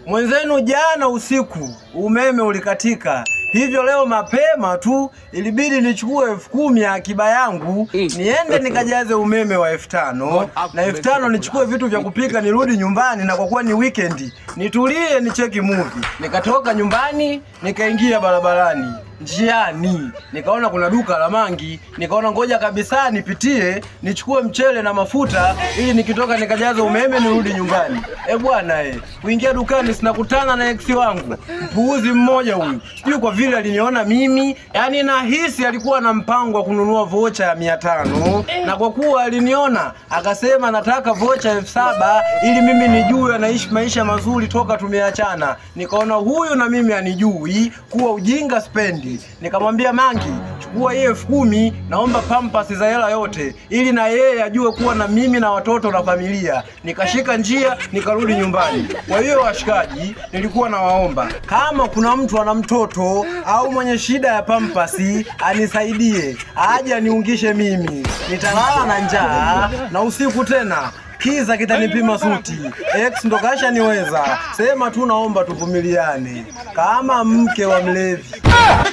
Mwenzenu jana usiku umeme ulikatika. Hivyo leo mapema tu ilibidi nichukue 10,000 ya akiba yangu niende nikajaze umeme wa 5,000 na 5,000 nichukue vitu vya kupika nirudi nyumbani, na kwa kuwa ni weekend nitulie nicheki movie. Nikatoka nyumbani nikaingia barabarani. Njiani nikaona kuna duka la mangi, nikaona ngoja kabisa nipitie nichukue mchele na mafuta ili nikitoka nikajaze umeme nirudi nyumbani. Bwana kuingia dukani sinakutana na ex wangu. Mpuuzi mmoja huyu. Sijui kwa vile aliniona mimi, yani nahisi alikuwa na mpango wa kununua vocha ya 500, na kwa kuwa aliniona akasema nataka vocha 7,000 ili mimi nijue anaishi maisha mazuri toka tumeachana. Nikaona huyu na mimi anijui kuwa ujinga spendi. Nikamwambia Mangi, chukua hiyo 10,000, naomba pampers za hela yote ili na yeye ajue kuwa na mimi na watoto na familia. Nikashika njia nikarudi nyumbani. Kwa hiyo washikaji, nilikuwa nawaomba kama kuna mtu ana mtoto au mwenye shida ya pampers anisaidie, aje aniungishe mimi. Nitalala na njaa na usiku tena kiza kitanipima suti. Ex ndo kasha niweza. Sema tu naomba tuvumiliane kama mke wa mlevi.